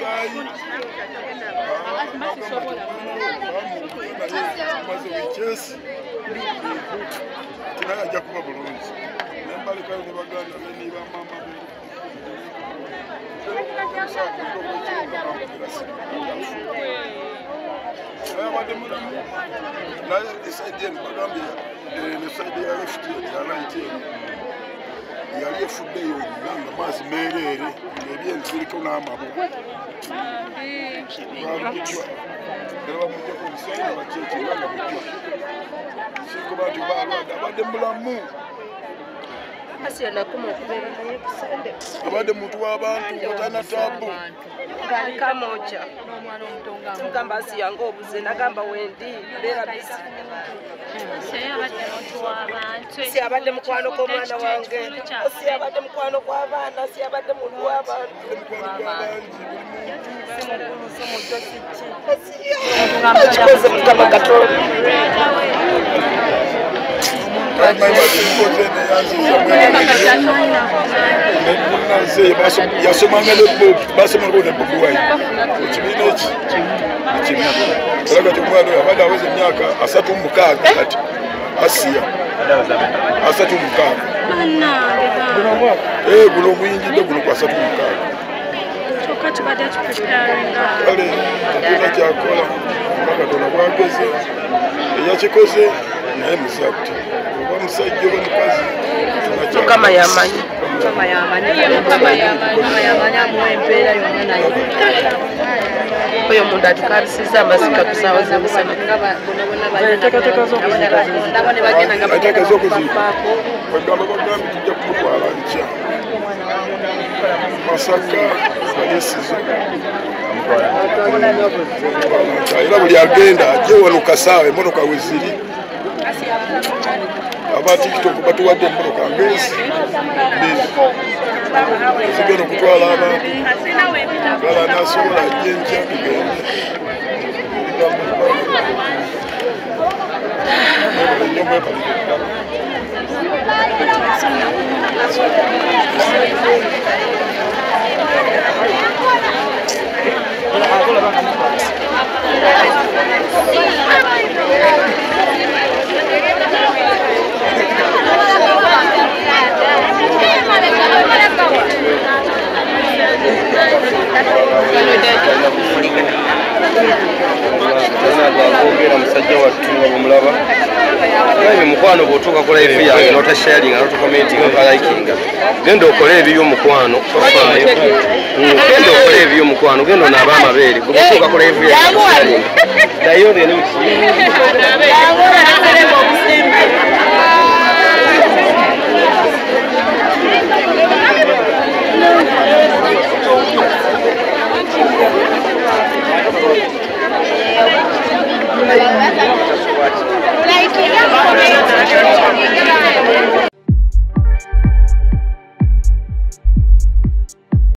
yali efudde yonna nga maazi meereere ebyenzi biriko n'amaboko baalugutwa era bamujja ku musayi bakyekira nga butwa sikuba nti baalwadde abadde mulamu abadde muntu w'abantu watana tabu kamoja mugamba asiyanga obuze nagamba wendi beera bisi siyabadde mukwano gw'omwana wange siyabadde mukwano gw'abaana siyabadde muntu w'abantu ekikoze mukama katonda yasomanga basomako nebuguwayi ekibiina eki era kati omwana oyo abadde aweza emyaka 36 kati asiya 36 guno omuyingidde guno kwa 36 kale tatuna kyakola katonda bwageze eyakikoze naye muzadde oba musajja oba mukazi mukama yamanyi amuwa empeera yonna naye oyo omuntu atukabisiza amazika ku ssaawa z'emusana enteekateeka z'okuziika bagamba bagambi tujja kumutwala nkya Masaka alisizo era buli agenda ajje wano kasaawa emmotoka we ziri aba TikTok batuwadde emmotoka ngezi zigenda okutwala abantu gala nasobola ajje nkya tugende musajja wattu omulaba naye mukwano bw'otuuka ku live yange n'otasharinga n'otukomentinga n'otalikinga genda okole ebiri omukwano tofaayo genda okole ebiri omukwano genda onaaba amabeere bw'otuuka ku live yange naye olina Like